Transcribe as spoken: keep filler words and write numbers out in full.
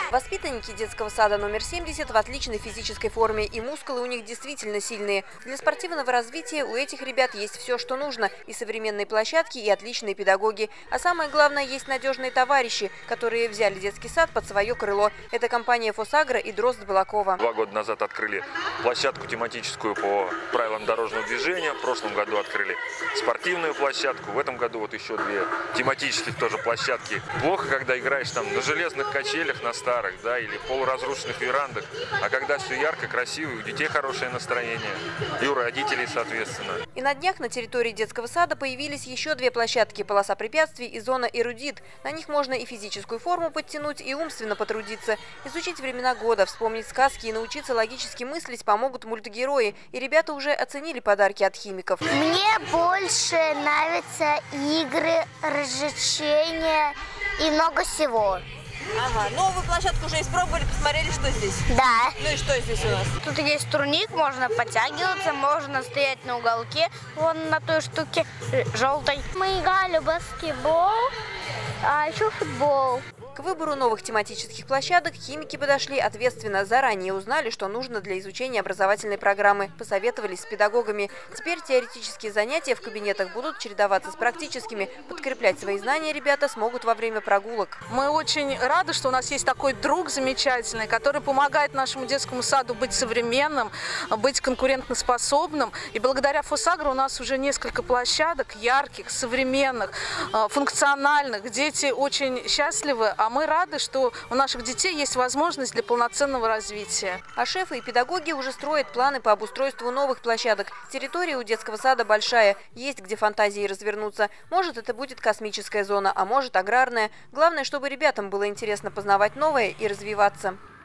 Воспитанники детского сада номер семьдесят в отличной физической форме, и мускулы у них действительно сильные. Для спортивного развития у этих ребят есть все, что нужно. И современные площадки, и отличные педагоги. А самое главное, есть надежные товарищи, которые взяли детский сад под свое крыло. Это компания «Фосагро» и Дрозд Балакова. Два года назад открыли площадку тематическую по правилам дорожного движения. В прошлом году открыли спортивную площадку. В этом году вот еще две тематических тоже площадки. Плохо, когда играешь там на железных качелях, на старых, да, или полуразрушенных верандах. А когда все ярко, красиво, у детей хорошее настроение. И у родителей, соответственно. И на днях на территории детского сада появились еще две площадки – полоса препятствий и зона эрудит. На них можно и физическую форму подтянуть, и умственно потрудиться. Изучить времена года, вспомнить сказки и научиться логически мыслить помогут мультгерои. И ребята уже оценили подарки от химиков. Мне больше нравятся игры, развлечения и много всего. Ага, новую площадку уже испробовали, посмотрели, что здесь? Да. Ну и что здесь у нас? Тут есть турник, можно подтягиваться, можно стоять на уголке, вон на той штуке желтой. Мы играли в баскетбол, а еще футбол. К выбору новых тематических площадок химики подошли ответственно, заранее узнали, что нужно для изучения образовательной программы, посоветовались с педагогами. Теперь теоретические занятия в кабинетах будут чередоваться с практическими. Подкреплять свои знания ребята смогут во время прогулок. Мы очень рады, что у нас есть такой друг замечательный, который помогает нашему детскому саду быть современным, быть конкурентоспособным. И благодаря «Фосагро» у нас уже несколько площадок ярких, современных, функциональных. Дети очень счастливы, а мы рады, что у наших детей есть возможность для полноценного развития. А шефы и педагоги уже строят планы по обустройству новых площадок. Территория у детского сада большая, есть где фантазии развернуться. Может, это будет космическая зона, а может, аграрная. Главное, чтобы ребятам было интересно познавать новое и развиваться.